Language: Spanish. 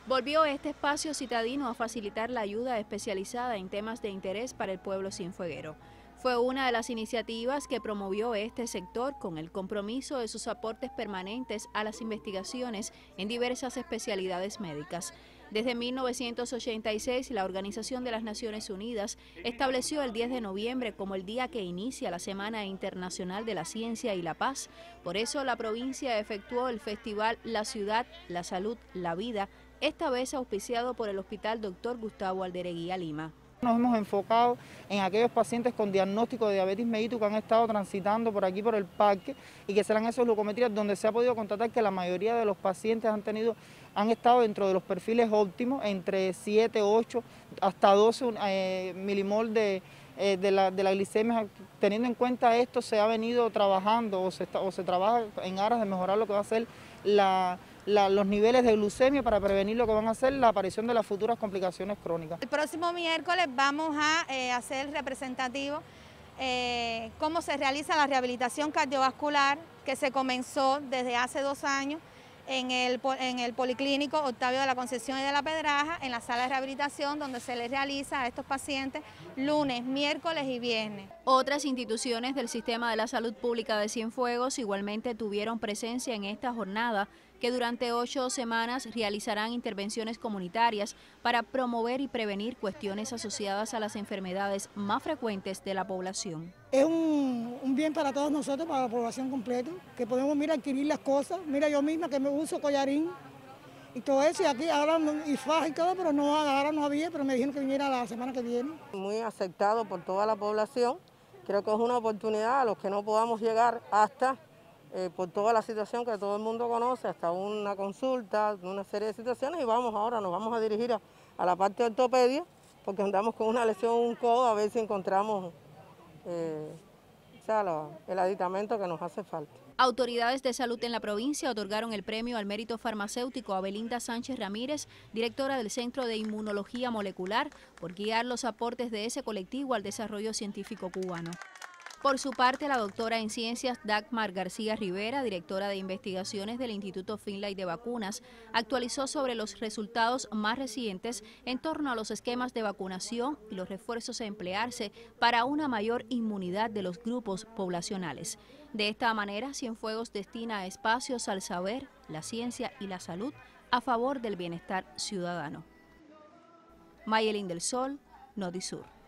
Volvió este espacio citadino a facilitar la ayuda especializada en temas de interés para el pueblo cienfueguero. Fue una de las iniciativas que promovió este sector con el compromiso de sus aportes permanentes a las investigaciones en diversas especialidades médicas. Desde 1986, la Organización de las Naciones Unidas estableció el 10 de noviembre como el día que inicia la Semana Internacional de la Ciencia y la Paz. Por eso, la provincia efectuó el festival La Ciudad, la Salud, la Vida, esta vez auspiciado por el Hospital Dr. Gustavo Aldereguía Lima. Nos hemos enfocado en aquellos pacientes con diagnóstico de diabetes mellitus que han estado transitando por aquí, por el parque, y que serán esos glucometrías donde se ha podido constatar que la mayoría de los pacientes han estado dentro de los perfiles óptimos, entre 7, 8, hasta 12 milimol de la glicemia. Teniendo en cuenta esto, se ha venido trabajando o se trabaja en aras de mejorar lo que va a ser los niveles de glucemia para prevenir lo que van a ser la aparición de las futuras complicaciones crónicas. El próximo miércoles vamos a hacer representativo cómo se realiza la rehabilitación cardiovascular que se comenzó desde hace 2 años en el Policlínico Octavio de la Concepción y de la Pedraja, en la sala de rehabilitación donde se les realiza a estos pacientes lunes, miércoles y viernes. Otras instituciones del Sistema de la Salud Pública de Cienfuegos igualmente tuvieron presencia en esta jornada, que durante 8 semanas realizarán intervenciones comunitarias para promover y prevenir cuestiones asociadas a las enfermedades más frecuentes de la población. Es un bien para todos nosotros, para la población completa, que podemos adquirir las cosas. Mira, yo misma que me uso collarín y todo eso, y aquí ahora y faja y todo, pero ahora no había, pero me dijeron que viniera la semana que viene. Muy aceptado por toda la población. Creo que es una oportunidad a los que no podamos llegar hasta por toda la situación que todo el mundo conoce, hasta una consulta, una serie de situaciones, y ahora nos vamos a dirigir a la parte de ortopedia, porque andamos con una lesión en un codo, a ver si encontramos el aditamento que nos hace falta. Autoridades de salud en la provincia otorgaron el premio al mérito farmacéutico a Belinda Sánchez Ramírez, directora del Centro de Inmunología Molecular, por guiar los aportes de ese colectivo al desarrollo científico cubano. Por su parte, la doctora en ciencias Dagmar García Rivera, directora de investigaciones del Instituto Finlay de Vacunas, actualizó sobre los resultados más recientes en torno a los esquemas de vacunación y los refuerzos a emplearse para una mayor inmunidad de los grupos poblacionales. De esta manera, Cienfuegos destina espacios al saber, la ciencia y la salud a favor del bienestar ciudadano. Mayelín del Sol, Notizur.